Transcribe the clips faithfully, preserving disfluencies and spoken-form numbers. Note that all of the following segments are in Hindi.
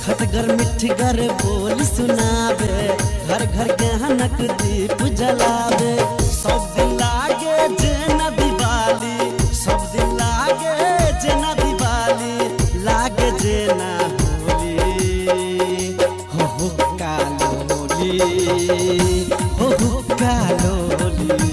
खटगर मिठगर बोल सुनावे, घर घर गहनक दीप जलावे। सब दिन लागे जेना दिवाली, सब दिन लागे जेना दिवाली, लागे जेना होली। हो हो कालोली, हो हो कालोली।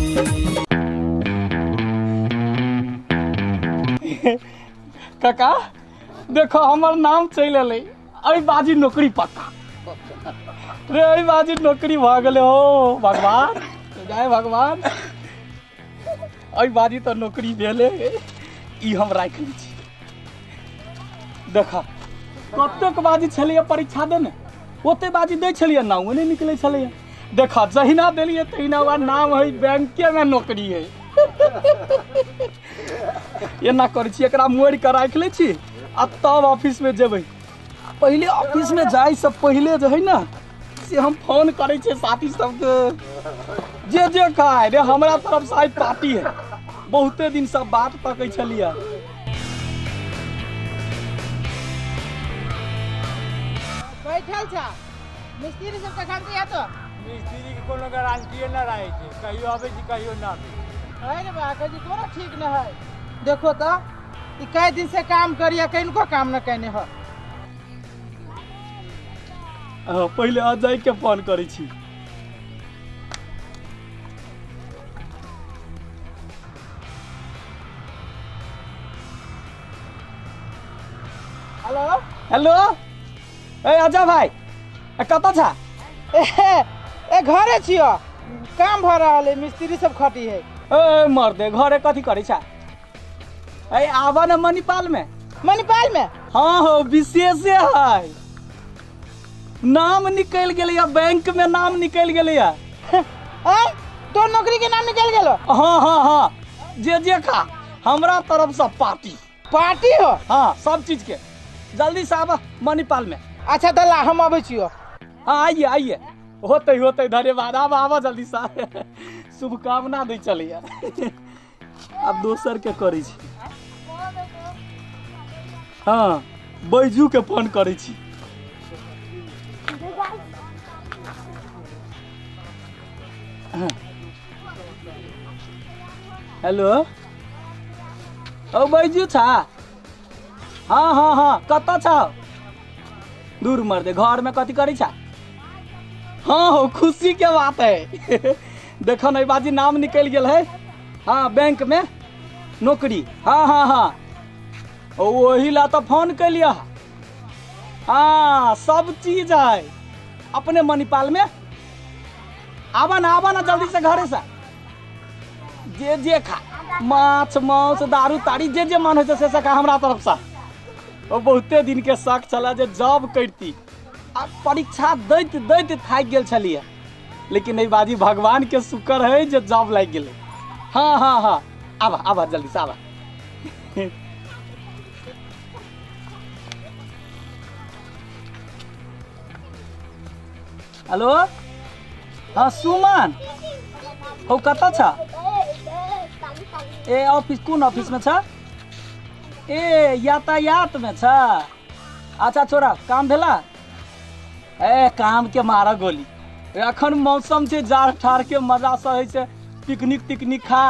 काका देखो हमार नाम चल अल बाजी नौकरी पक्का रे, अई बाजी नौकरी भ गए हो भगवान, जय भगवान। अई बाजी तो नौकरी भेले, ई हम राख ली छी। देखा कतेक बाजी छलिए परीक्षा देने, ओते बाजी दे छलिए नाम नहीं निकले छलिए। देखा जहिना दिलिए तहिना नाम है बैंके में नौकरी है। एना कर छी, एकरा मोड़ के राख ले छी आ तब ऑफिस में जेबै। पहले ऑफिस में जाए से पहले जो है ना से हम फोन करे छे साथी सबके, जे जे खाए रे हमरा तरफ से आज पार्टी है। बहुते दिन सब बात तकै छलिए। बैठल छ मिस्त्री सब के काम किया तो मिस्त्री के कोनो गारंटी न रहे छै, कहियो आबे छी कहियो ना आबे। अरे बा कजी कोनो ठीक न है। देखो तो ई कई दिन से काम करिया, कइनको काम न कने हो। हाँ पहले अजय के फोन करे छी। हेलो हेलो ए अजय भाई कत छ? ए, ए घरे छियो, काम भ रहल है, मिस्त्री सब खटी है। ए मर्दे घरे कथी करे छ? ए आवा न मणिपाल में। मणिपाल में? हाँ हो विशेष है, नाम निकल गया बैंक में, नाम निकल गया। तो नौकरी के नाम निकल गेलो? हाँ हाँ हाँ, जे जे खा हमरा तरफ से पार्टी पार्टी हो। हाँ सब चीज के, जल्दी से आवा मणिपाल में। अच्छा दल्ला हम आवे छियो। हाँ आइए आइए, होते होते धन्यवाद। आवा आवा जल्दी से, शुभकामना दे चलिए। अब दोसर के करे छी। हाँ बैजू के फोन करे छी। हेलो ओ बैजू छा? हाँ हाँ हाँ कत छ? दूर मर दे, घर में कथी करे छा? हाँ हो खुशी के बात है। देखो नहीं बाजी नाम निकल गया है। हाँ बैंक में नौकरी। हाँ हाँ हाँ वही ला तो फोन कर लिया। हाँ सब चीज है अपने मणिपाल में। आवा ना आवा ना जल्दी से घरे से। जे जे खा माछ मांस दारू ताड़ी जे जे मन हो से खा हमरा तरफ से। वो बहुते दिन के शक चला जे जॉब करती, आ परीक्षा दैत दैत थाक गेल छलिए, लेकिन नहीं बाजी भगवान के शुक्र है जे जॉब लग गेले। हाँ हाँ हाँ आवा आवा जल्दी से आवा। हेलो हाँ सुमन हो कत छ? ए ऑफिस कौन ऑफिस में छ? ए यातायात में छ? अच्छा छोरा काम भेला? ए काम के मारा गोली, अखन मौसम से जाड़ ठाड़ के मजा से है, पिकनिक तिकनिक खा।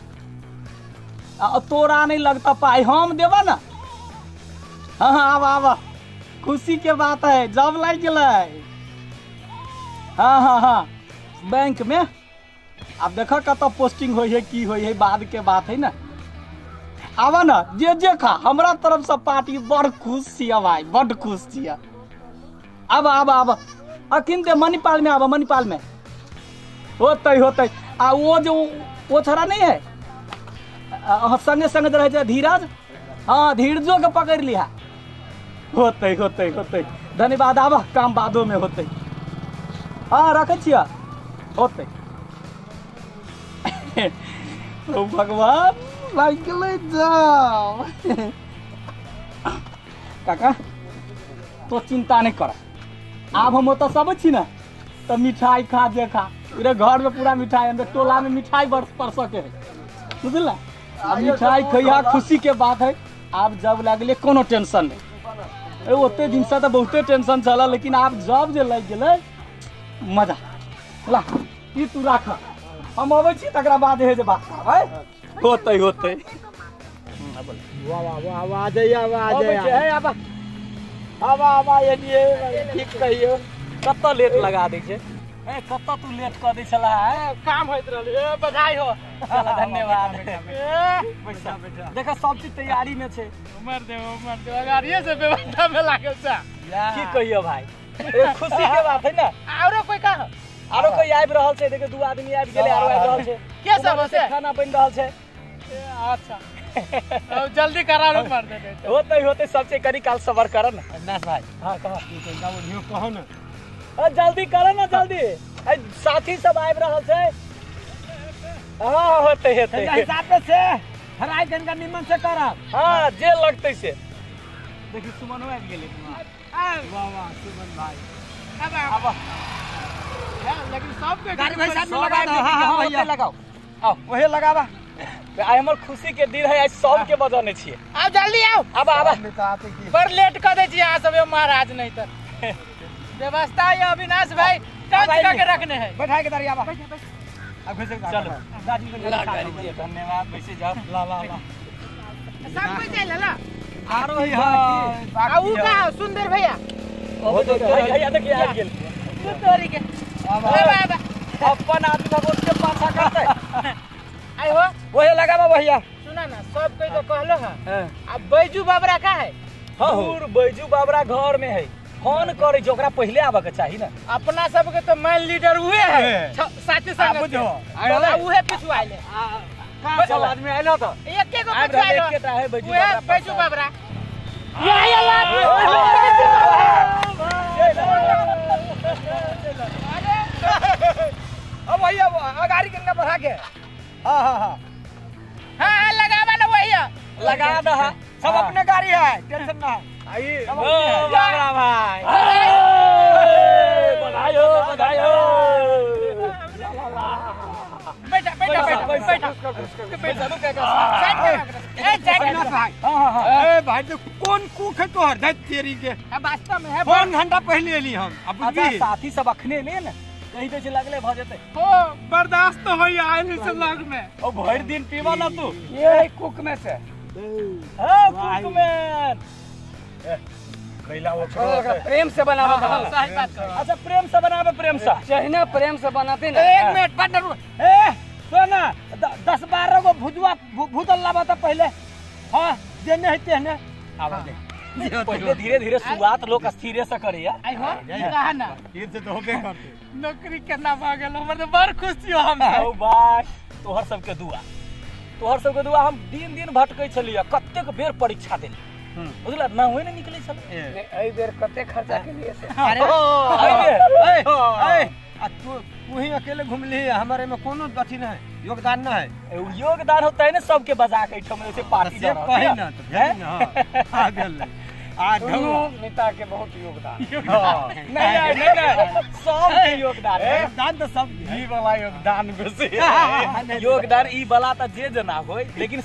आ तोरा नहीं लगता पाई, हम देवा ना। हाँ हाँ आवा आवा, खुशी के बात है, जॉब लग गए। हाँ हाँ हाँ बैंक में। अब देखा कत पोस्टिंग हो है की हो है, बाद के बात है ना। आवा ना जे जे खा हमरा तरफ से पार्टी, बड़ खुश छिया भाई, बड़ खुश छिया। अब अब अब अखिन ते मणिपाल में आवा, मणिपाल में होते होते। आ वो जो वो छोरा नहीं है संगे संगे रहे धीरज, हाँ धीरजो के पकड़ लिया। होते होते होते धन्यवाद। आवा काम बादो में होते। हाँ रखे छिया होते। तो भगवान जाओ। काका तो चिंता नहीं कर, अब हम तो सब छी ना, तो मिठाई खा जे खा, पूरे घर में पूरा मिठाई, अंदर टोला में मिठाई बरस पर सके है, बुझल? अब मिठाई खैया खुशी के बात है। अब जब लगले कोनो टेंशन नहीं। ए ओते दिन से तो बहुते टेंशन चला, लेकिन आप जब जे लग गेले मजा ला ई तू राख, हम अबै छी तकरा बाद हे जे बात करबै। होतै होतै वाह वाह वाह वाह जय वाह अबै छी हे आबा आबा आबा एलिए ठीक कहियो कत लेट लगा दै छै ए कत तू लेट क दै छला है काम होइत रहले ए बधाई हो। चला धन्यवाद बैठा बैठा देखा सब चीज तैयारी में छै। उमर दे उमर दे गाड़िए से व्यवस्था में लागल छ की कहियो भाई ए खुशी के बात है ना। औरो कोई का आरो कोई आबि रहल छै, देखो दू आदमी आबि गेलै, आरो आबि रहल छै। के सब छै? खाना बनि रहल छै। अच्छा अब जल्दी करा लो मार दे। होतै होतै सब चीज करी, काल सबर कर न नास भाई हां कह न्यू कहो ना अ जल्दी कर न जल्दी ए साथी सब आबि रहल छै। हां होतै होतै हिसाब से फ्राई कनका निमन से करब। हां जे लगतै से देखी सुमन आबि गेलै। वाह वाह सुमन भाई अब अब लेकिन सब के गाड़ी भाई साथ में सब लगा दो। हां हां भैया लगाओ आओ ओहे लगावा। आइ हमर खुशी के दिन है, आज सब के बजाने छियै। आओ जल्दी आओ। अब अब पर लेट कर दे छी यहाँ सब महाराज नहीं तो व्यवस्था ये अविनाश भाई टच करके रखने हैं। बैठा के दरिया बा अब घुसे चलो गाड़ी में गाड़ी दिए धन्यवाद वैसे जाओ ला ला ला सब कोई चल ला आरो हां आ ऊ का सुंदर भैया ओ तो भैया देखिए आ गेल तू तोरी के अरे बाबा अपन आदमी भगवान के पाछा करते आई हो वही लगावा भैया। सुना ना सब कोई तो कहलो है हां अब बैजू बाबरा का है? दूर बैजू बाबरा घर में है, फोन करे जोकरा पहले आवे के चाहिए ना। अपना सब के तो मैन लीडर हुए है साथी संग बुझो बोला उहे पिछुआ आइले का सब आदमी आइलो तो एक एक को आब पिछुआ आइलो एकेटा है बैजू उहे बाबरा बैजू बाबरा ये ये ला अब भैया गाड़ी कनका बढ़ा के हां हां हां हां लगावा ना भैया लगा दे सब अपने गाड़ी है, टेंशन ना है। आई बाबरा भाई बधाई हो बधाई हो। बैठा बैठा बैठा बैठा पैसा तो क्या ए जाइए भाई हां हां हां ए भाई तो कौन कुख है तोहर धत तेरी के अब वास्तव में है फोन घंटा पहले एली हम अब अच्छा बुझी साथी सब अखने ले ना कहीं तो लगले भ जते हो बर्दाश्त तो होई आइल से लग में ओ भर दिन पीवा ना तू ये कुक में से हां कुकमैन कैला वो प्रेम से बनावा सही बात कर। अच्छा प्रेम से बनावे प्रेम से चाहिए प्रेम से बनाते ना एक मिनट पार्टनर ए सुना दस बारह गो भुजवा भूतल लावा था पहले। हां देने है तेने आवा दे पहले धीरे धीरे शुरुआत लोग स्थिर से करे या आई हो कहा ना फिर से तो होबे करते नौकरी करना भागल हमर तो बड़ खुशी हो हम ओ भाई तोहर सब के दुआ तोहर सब के दुआ हम दिन दिन भटकै छलिया, कतेक बेर परीक्षा देल बुझला ना होय ना निकलै छल एई बेर कते खर्चा के लिए से अरे ए ए आ तू तू ही अकेले घुमली, हमारे में कोनो अथी ना है, योगदान ना है। योगदान होता है ना सबके बजा के ठम से पार्टी से कहे ना तो है ना आ गेल आ ढंगो नेता के बहुत योगदान नहीं नहीं नहीं सब के योगदान है। योगदान तो सब ई वाला योगदान बेसी योगदान ई वाला त जे जना होय, लेकिन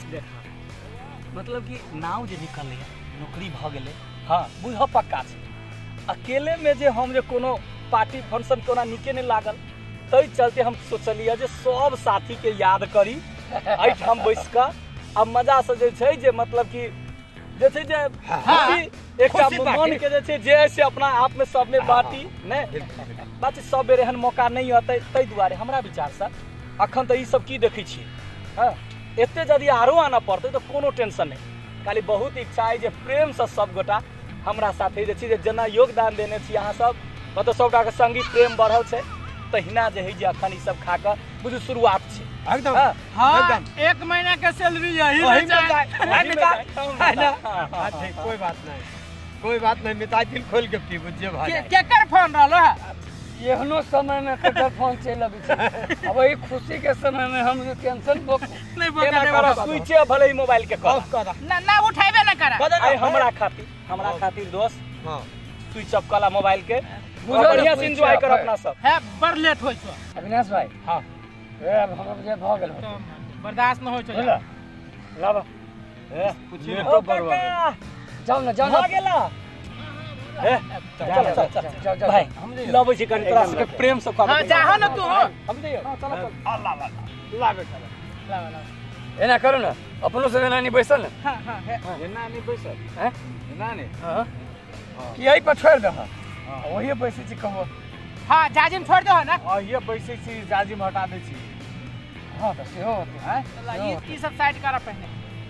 मतलब कि नाव जे निकलले नौकरी भ गेले हां बुझ पक्का छै। अकेले में जे हम जे कोनो पार्टी फंक्शन कोना निके नहीं लागल तई चलते हम सोचलिए जे सब साथी के याद करी एठाम बैस के अब मजा से जे छै जे मतलब कि जे छै जे खुशी एकटा मन के जे छै जे से अपना आप में सब में बाटी नै बात सब बेर एहन मौका नहीं होतै, तै दुआरे हमरा विचार से अखन त ई सब की देखै छी हां एते जदी आरो आना पड़तै तो कोनो टेंशन नहीं, खाली बहुत इच्छा है जे प्रेम से सब गोटा हमरा साथे जे छी जे जना योगदान देने छी अहाँ सब मतलब सबटा के संगी प्रेम बढ़ल छै तहिना जे है जे अखन ई सब खा के बुझू शुरुआत छै एकदम हां एक महीना के सैलरी यही वही में में जाए है ना अच्छा कोई बात नहीं कोई बात नहीं मिताई दिल खोल के पी बुझे भाई केकर फोन रहलो है एहनो समय में केकर फोन चल अबै छै। अब ई खुशी के समय में हम टेंशन बुक नहीं केना बोका करब स्विच भले ही मोबाइल के कर ऑफ कर ना ना उठाइबे ना करा आई हमरा खातिर हमरा खातिर दोस्त हां स्विच ऑफ कला मोबाइल के बुझल बढ़िया से switch एंजॉय off कर है। अपना सब है बड़ लेट होय छ अविनाश भाई हां ए अब हम जे भ गेल तो बर्दाश्त न होय छ बोला लावा ए पूछिए तो बरवा जाओ ना जाओ भ ना गेला चल चल चल भाई लबै छी कनी तोरा सबके प्रेम से कहब हां जाहो न तू हो हम दे हां चल चल अल्लाह ला ला बेटा ला ला एना करू न अपनो से नानी बैसल न हां हां ये नानी बैसल हैं नानी हां कि यही पर छोड़ दे हां वही बैसे छी कहबो हां जाजिम छोड़ दो ना आ ये बैसे छी जाजिम हटा दे छी हां त से हो हैं ला ये ई सब साइड करा पहले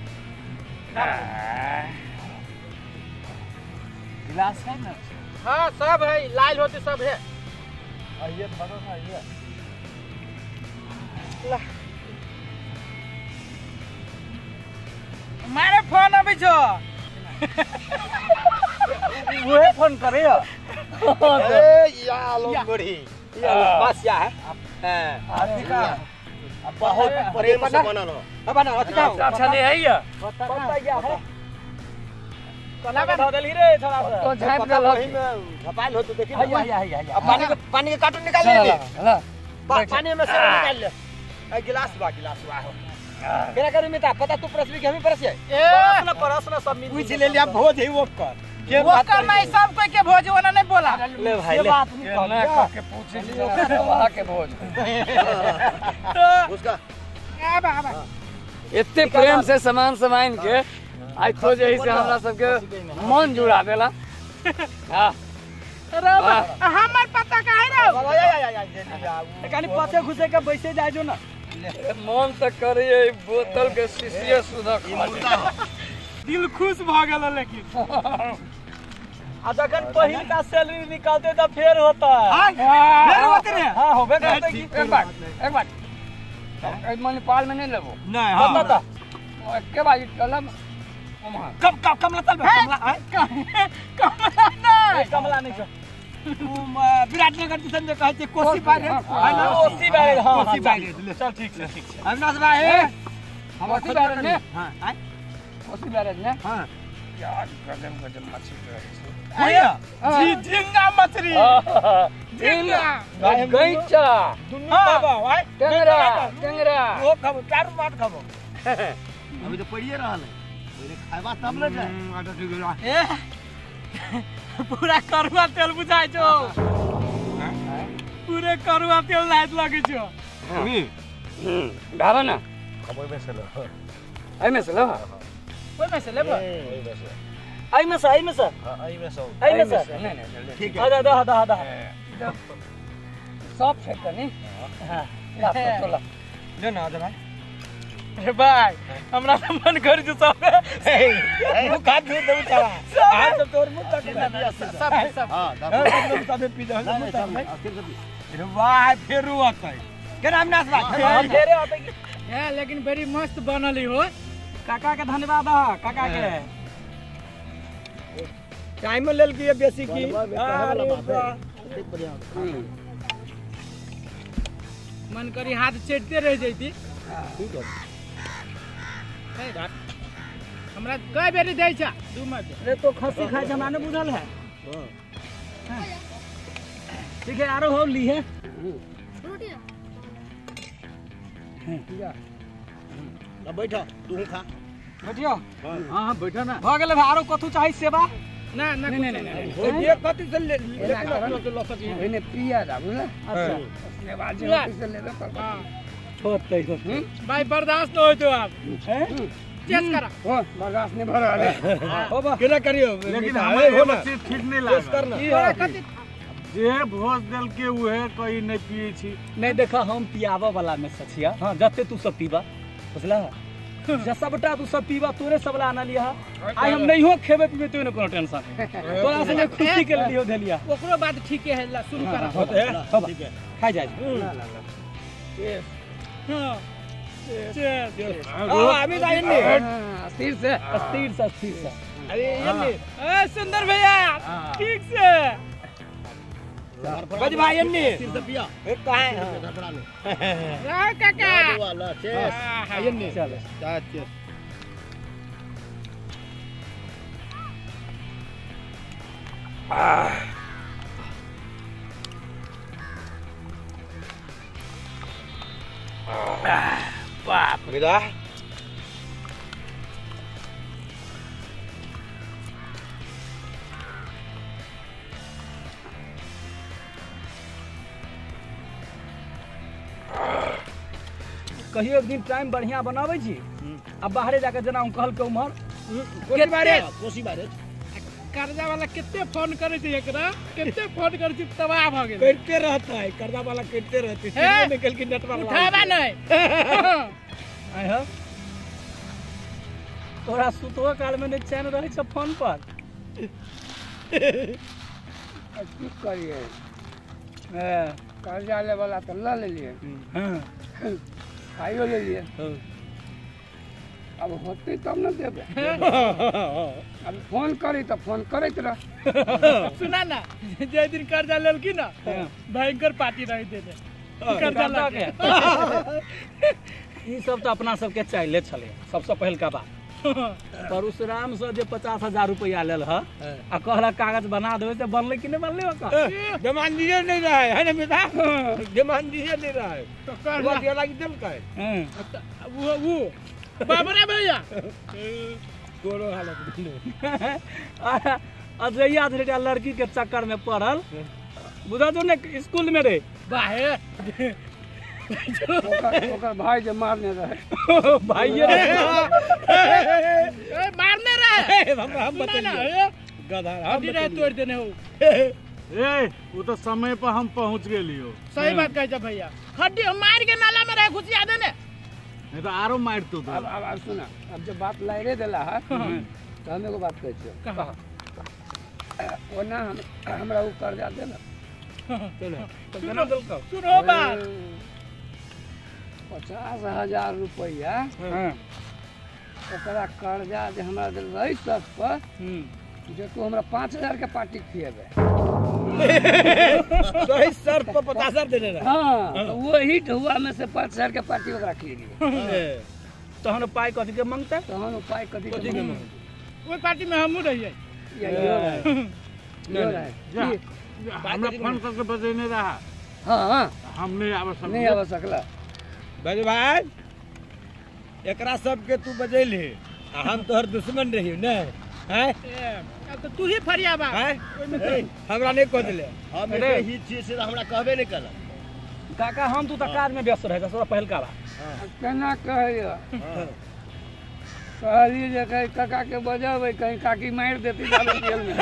गिलास है ना हां सब है लाल होते सब है आ ये भरो ना ये ला मारे फोन अभी छो वही फोन करे ए या लोंगड़ी ये बस या है हां अधिका बहुत प्रेम से बना लो अब ना अधिका अच्छा नहीं है ये पता क्या है कला लगा धो देली रे थोड़ा सा तो झाप के लग वही में झपाल हो तो देखी हैया हैया हैया अब पानी के पानी के कार्टून निकाल ले हला पानी में से निकाल ले ए गिलास बा गिलास बा हो केना करू मिता पता तू प्रश्न के हम प्रश्न ए परस न परस न सब मिल पूछ ले लिया भोज है वो कर के वो कर मैं सब कोई के भोज वाला नहीं बोला ले भाई ये ले बात नहीं ना कहलिया के पूछे जी वहां के भोज उसका आ बा बा इतने प्रेम से सामान सामान के आज तो यही से हमरा सबके मन जुड़ा देला हां अरे हमर पता का है रे या या या कनी पाछे घुसे के बैसे जाय जो ना मन तो करे बोतल के शीशिया सुधा खा दिल खुश भ गेल लेकिन आ जखन पहिल का सैलरी निकालते त फेर होता फिर होते रे हां होबे करते की एक बार एक बार एक मन पाल में नहीं लेबो नहीं हां बता के बाजी कलम ओमा कम कम कमला तल कमला कमला नहीं कमला नहीं छ विराटनगर स्टेशन में कहै छै कोसी बारे है ना ओसी बारे हां कोसी बारे चल ठीक छै ठीक छै अविनाश भाई हम ओसी बैरज ने हां ओसी बैरज ने हां यार गजब गजब मछली रहे छै आया जी झींगा मछली झींगा गैचा दुन्नु बाबा भाई टेंगरा टेंगरा वो खाबो चार माट खाबो अभी तो पड़िए रहल है पहले खाइबा तब न जाए आटा ठीक गेला ए पूरा करुआ तेल बुझाइ छौ पूरे करुआ तेल लाइट लगे छौ ढाबा ना खबर में से लो आई में से लो कोई में से लेबो ओई में से आई में से आई में से हां आई में से आई में से नहीं नहीं ठीक आ जा दा दा दा सब फेंक करनी हां ला तो ला ले ना आजा भाई ए भाई हमरा त मन कर जो सब मुंह काट दे दे चला हां तो तोर मुंह काट दे सब सब हां दस सब पी जा मुंह काट दे रे वाह फेर होतै केना अविनाश भाई हम फेरे आते की ए लेकिन बड़ी मस्त बनली हो काका के धन्यवाद है काका के टाइम लेल की बेसी की अरे बढ़िया मन करी हाथ चेटते रह जैती ठीक है हमरा कई बेरी दै छ दू मत अरे तो खस्सी खाए जमाने बुझल है हाँ। ठीक है आरो हो ली है अब बैठो तू खा बैठियो हां हां बैठो ना भ गेल आरो कथु चाहि सेवा ना ना नहीं नहीं नहीं ये कति से ले ले इन्हें पिया जा बुझला अच्छा उसके बाद जो से ले लो हां होतै होतै भाई बर्दाश्त हो तो आप हैं चेक करा हो बर्दाश्त नहीं भरा अरे हो बा केना करियो लेकिन हमें हमें हो ना चीज ठीक नहीं लागल करना थोड़ा कति जे भोज देल के उहे कहीं नहीं पिए छी नहीं देखा हम पियावा वाला में सचिया हां जते तू सब पीबा बुझला जैसा बेटा तू सब पीबा तोरे सब ला आना लिया आई हम नहीं हो खेबे पीबे तो कोनो टेंशन तोरा संगे खुशी के लिए धेलिया ओकरो बात ठीक है ला शुरू करा होते है ठीक है खा जाए हां चेक हां अभी जाए नहीं स्थिर से अस्थिर से अस्थिर से अरे ये ए सुंदर भैया ठीक से बज भाई अन्नी सिर से पिया एक कहां है धड़पड़ा ले रा काका वाला चेस अन्नी चलो चाय चेस बाप विदा कहियो एक दिन टाइम बढ़िया बनाबै छी अब बाहरे जाके जना कहल के उम्हर कोसी बारे कोसी बारे कर्जा वाला कितने फोन करे थे एकरा कितने फोन करे थे तबाह भ गेल करते रहता है कर्जा वाला करते रहते हैं? निकल के नेटवर्क उठावा नहीं आय हो तोरा सुतवा काल में नहीं चैन रहे छ फोन पर की करिए हां कर्जा ले वाला तो ल ले लिए हां खाइयो ले लिए अब होते तब न देबे अब फोन करी तो फोन करैत रह सुना ना जे दिन कर्जा लेल की ना भयंकर पार्टी रही दे दे कर्जा ला के ई सब तो अपना सबके चाहले छले सबसे पहल का बात परशुराम से जे पचास हजार रुपया लेल ह आ कहला कागज बना देवे तो बनले कि नहीं बनले ओका जमान दिए नहीं रहा है ना बेटा जमान दिए नहीं रहा है तो वो कर्जा दिया लगी दम का है हां वो वो बाबरा भैया तोरो हालत नहीं अजैया धरेटा लड़की के चक्कर में पड़ल बुझा तो ने स्कूल में रे बाहे ओकर ओकर भाई जे मारने रहे भाई रे ए मारने रहे हम हम सुना ना बताइए ए, गधा हड्डी रहे तोड़ देने हो ए वो तो समय पर हम पहुंच गेलियो सही बात कहै छ भैया हड्डी हम मार के नाला में रहे घुसिया देने नहीं तो आरो मार तो अब अब अब सुना अब जब बात लाइरे देला है तो हम एगो बात कहै छियो कहा ओना हम हमरा उ कर्जा देला चलो तो केना दल का सुनो बात पचास हजार रुपया हां ओकरा कर्जा जे हमरा देल रही सब पर जे तू हमरा पाँच हजार के पार्टी खिएबे सही सर पर पचास हजार देने रहा हाँ तो वो हिट हुआ में से पाँच हजार के पार्टी ओकरा खिएली तो हम पाई कथि के मांगता तहन उपाय कथी कथी के के मांगू? ओई पार्टी में हमहू रहिए या यो रहे यो रहे जा की- हमरा फोन करके बजेने रहा हाँ हाँ हम नहीं आवश्यक नहीं आवा सकला बज भाई एकरा सब के तू बजैली आ हम तोहर दुश्मन रही ने हैं ए, अब तो तू ही फरिया बा हैं हमरा नहीं कह दिले हम अरे। एके ही चीज से हमरा कहबे नहीं कला काका हम तू त काज में व्यस्त रहेगा थोड़ा पहल का बा केना कहैया कहली जे कहीं काका के बजाबै कहीं काकी मार देती जाबे जेल में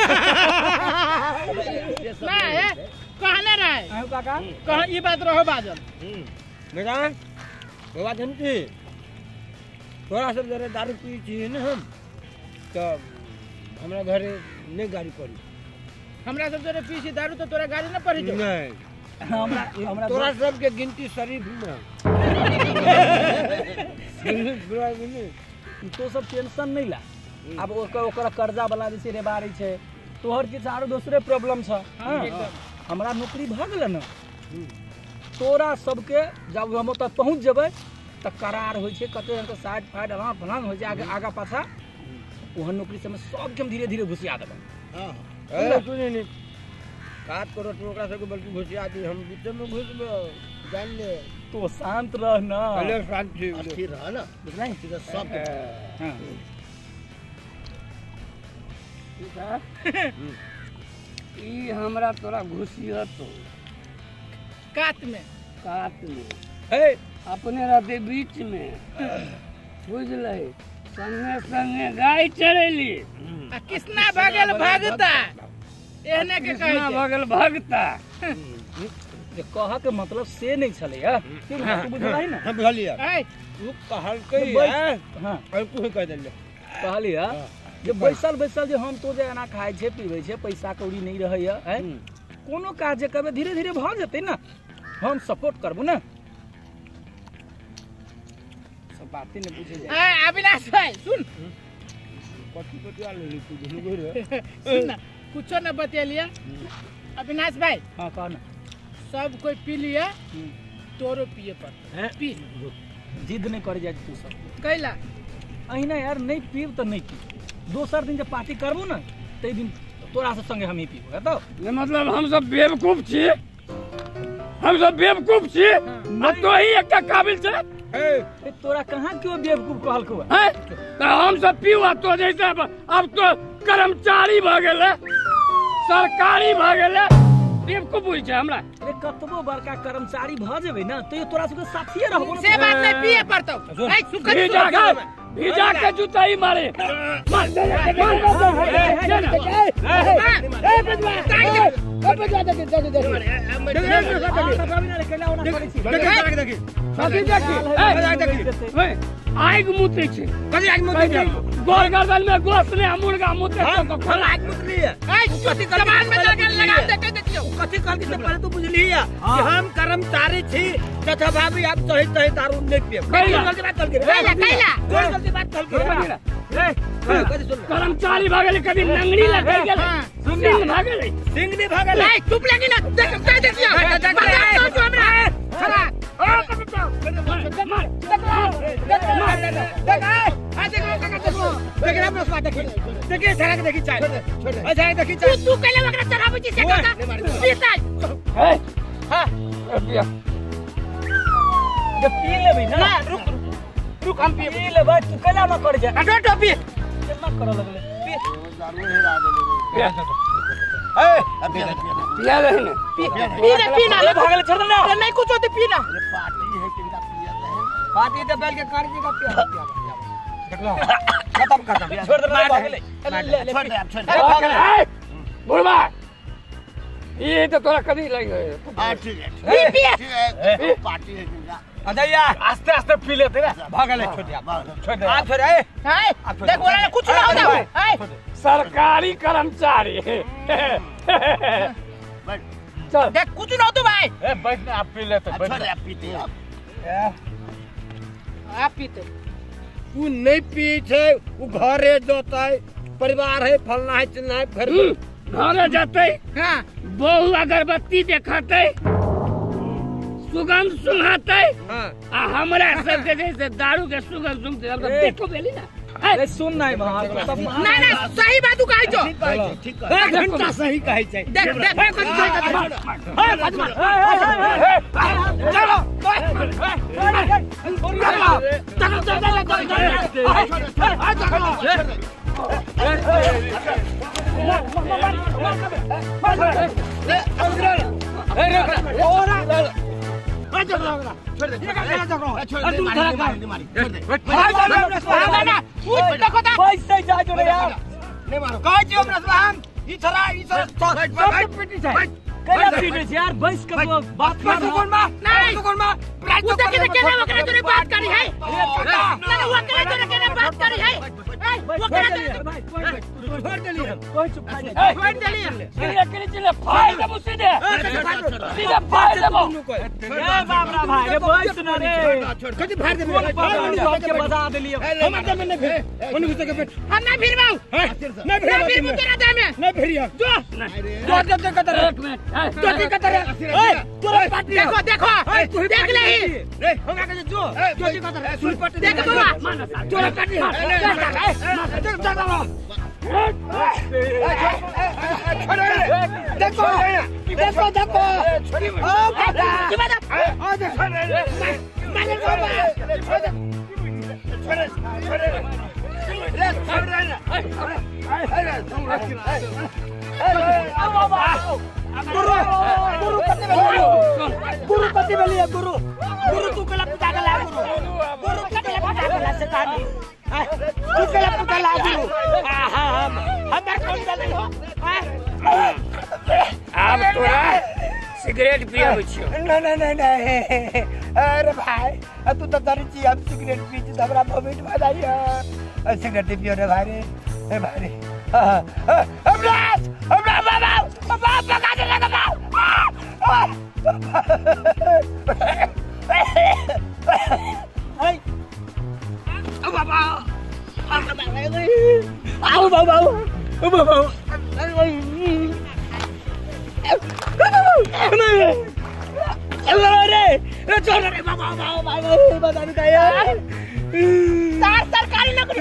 ना ए कहने रहे आयो काका कह ई बात रहो बाजल बेटा वो बात जानती थोड़ा सब जरा दारू पी छी न हम तो हमरा घरे नहीं गाड़ी पड़ी हमरा सब जरे पीछे दारू तो तोरा गाड़ी न पड़ी जो नहीं हमरा हमरा तोरा सब के गिनती शरीफ में तो सब टेंशन नहीं ला अब ओकर ओकर कर्जा वाला जैसे रे बारी छै तोहर किछ आरो दूसरे प्रॉब्लम छ हाँ? हमरा नौकरी भ गेल न तोरा सबके जब हम तक पहुंच जेबै त करार होइ छै कते रंग के साइड फाइड अहाँ फलांग होइ छै आगे आगा पाछा ओहन नौकरी से सब के हम धीरे धीरे घुसिया देबै हां ए सुनी नहीं काट करो तो ओकरा सब के बल्कि घुसिया दी हम बीच में घुस जान ले तो शांत रह न पहले शांति स्थिर रह ना बुझलै सीधा सब हां ई हमरा तोरा घुसिया तो कात में काट में ए अपने रहते बीच में बुझले संगे संगे गाय चरेली आ किसना भगल भगता एहने के कहै कृष्णा छै भगल भगता जे कह के मतलब से नहीं छले है ठीक है तू बुझलै न हम बुझलिए ए तू कहल के हां और तू कह देले कहली है जे बैसल बैसल जे हम तो जे एना खाइ छै पीबै छै पैसा कौड़ी नहीं रहैया है कोनो काज जे करबै धीरे धीरे भ जेतै न हम सपोर्ट करबो न सब बातें नहीं बुझे जाए ए अविनाश भाई सुन कथी कथी ले तू दुनु रे सुन ना कुछो न बतेलिए अविनाश भाई हां कह न सब कोई पी लिए तोरो पिए पर हैं? पी जिद नहीं कर जाए तू सब कैला अहिना यार नहीं पीब तो नहीं पी दोसर दिन जब पार्टी करबो न तै दिन तोरा से संगे हम ही पीबो है तो ये मतलब हम सब बेवकूफ छी हम सब बेवकूफ छी न तो ही एक काबिल छे ए ए, तोरा कहाँ क्यों बेवकूफ कहल को हैं तो हम सब पीवा तो जैसे अब अब तो कर्मचारी भ गेले सरकारी भ गेले बेवकूफ को पूछ छै हमरा अरे कतबो बड़का कर्मचारी भ जेबै ना तो तोरा सबके साथिए रहबो से बात नहीं पिए पड़तो ए सुकर भीजा के भीजा के जूता ही मारे मार दे ए बजवा ए बजवा दे दे दे दे आग मुते छै कथि आग मुते छै गोर गर्दन में गोश्त ने मुर्गा मुते तो खोला आग मुतली है ए कथि जबान में लगा लगा दे के देखियो कथि कर के पहले तो बुझली है कि हम कर्मचारी छी तथा भाभी आप सही सही दारू नहीं पिए कैला गलती बात कर के कैला कैला कोई गलती बात कर के ए कथि सुन कर्मचारी भागले कभी नंगड़ी लगे गेल सिंह भागले सिंह नहीं भागल ए चुप लगी ना देख दे देखियो तो हमरा खड़ा ओ कथि मार देख आ देखो काका देखो देख रे बस बात देखिए देखिए सड़क देखी चाय अच्छा देखी चाय तू कैले वकरा चढ़ाबो छी से काका पीता ए हां पिया जब पी लेबै ना रुक रुक हम पी पी लेबै तू कैला न कर जा हटो तो पी केतना कर लगले पी पिया ए पिया रहे ने पी ना पी ना भागले छोड़ ना नहीं कुछ होते पी ना पार्टी तो बैल के कर देगा पिया देख लो खत्म खत्म छोड़ दे भागले छोड़ दे छोड़ दे छोड़ दे बुढ़वा ये तो तोरा कभी लग हां ठीक है पी पी पार्टी है जिंदा अजय यार आस्ते आस्ते पी लेते ना भागले छोड़ दे छोड़ दे आप छोड़ ए हाय देख बोला कुछ ना हो जाए हाय सरकारी कर्मचारी चल देख कुछ ना हो तो भाई ए बैठ ना आप पी लेते छोड़ दे आप पीते आप आप पीते तू नहीं पी छे वो घरे जोता है परिवार है फलना है चिन्ना है घर में घरे जाते हां बहु अगरबत्ती देखते सुगंध सुंघाते हां आ हमरा सबके जैसे दारू के सुगंध सुंघते हम देखो बेली ना अरे सुन ना वहां ना ना सही बात तू कहै छो ठीक है घंटा सही कहै छै देख देख कुछ सही कर हाय फातिमा चलो चलो चलो पैसे जा जो यार नहीं मारो कहै छी हमरा से हम ई थरा ई थरा सब पिटी छै कैला पीने से यार बस का बात कर कौन मा नहीं कौन मा वो देख के केना वकरा तोरे बात करी है ना वो वकरा तोरे केना बात करी है वो केना छोड़ देली हम कोई चुप नहीं छोड़ देली सीधे करे चले फाड़ दे सीधे सीधे फाड़ दे ए बाबरा भाई रे बस ना रे कथि फाड़ दे कौन पागल सबके बता देलिए हम आदम नहीं फिर ओने घुस के बैठ हम ना फिरबाऊ नहीं ना फिरबू तेरा दे में नहीं फिरिया जो जो जब तक कतर एक मिनट जो तक कतर ए तोरा पार्टी देखो देखो देख ले रे हम आके जो जो तक कतर सुन पार्टी देख बाबा तोरा पार्टी देखो देखो देखो ओ बाबा ओ देखो माने बाबा छोड़ छोड़ छोड़ रे छोड़ रे गुरु गुरु कति बेली गुरु कति बेली गुरु गुरु तू कला पिता कला गुरु गुरु कति पिता कला से कहानी तू कला पिता ला गुरु हम हमार कौन चले हो अब तोरा सिगरेट पिया बचियो नहीं नहीं नहीं नहीं अरे भाई तू तो दारू छी हम सिगरेट पी छी हमरा भविष्य बधाइया सिगरेट पियो रे भाई रे ए भाई रे हमरा हमरा बाबा बाबा पका दे लगा आई ओ बाबा आओ बाबा ओ बाबा अरे रे छोड़ रे बाबा बाबा बाबा बता नहीं क्या सर सरकारी नौकरी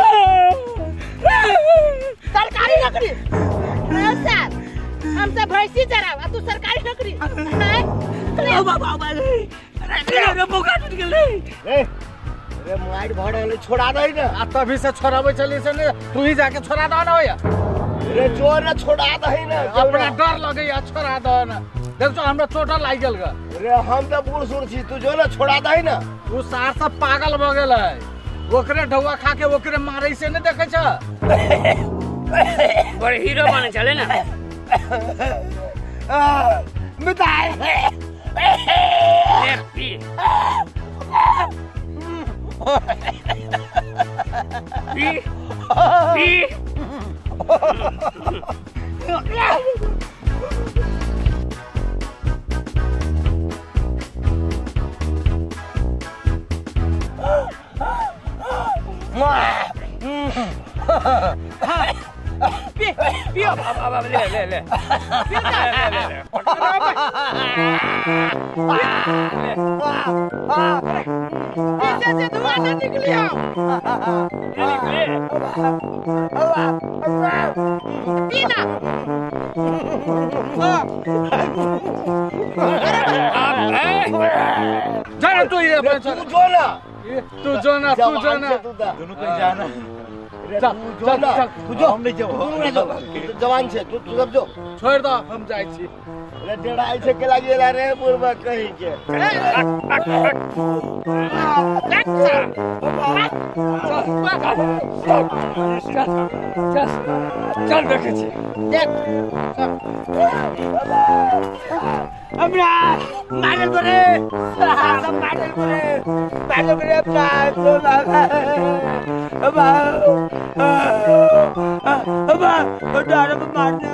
सरकारी नौकरी सर हमसे भैंसी चराव तू सरकारी नौकरी ओ बाबा बाबा रे रे बोका टूट गेल रे रे मोबाइल भड़ गेल छोड़ा दई ना आ तभी से छोड़ाबे चली से ने तू ही जाके छोड़ा दो ना होया रे जोर ना छोड़ा दही ना अपना डर लगे या छोड़ा दो ना देखो हमरा चोटा लाग गेल ग रे हम तो बूढ़ सुन छी तू जो ना छोड़ा दही ना तू सार सब पागल भ गेल है ओकरे ढौआ खा के ओकरे मारे से न देखे छ बड़े हीरो बने चले ना मिठाई ले पी पी पी पी पियो अब अब ले ले ले पियो ले ले ले पीछे से धुआं ना निकलियो निकले पीना जाना तू ये तू जो ना तू जो ना तू जो ना दोनों कहीं जाना चल चल चल तू जो हम नहीं जाओ तू जवान छे तू तू सब जो छोड़ दो हम जाई छी रे डेढ़ ऐसे के लागे ला रे पूर्वा कहीं के चल देखे छी हमरा मारल करे सब मारल करे मारल करे अपना तो बाबा बाबा डर मारने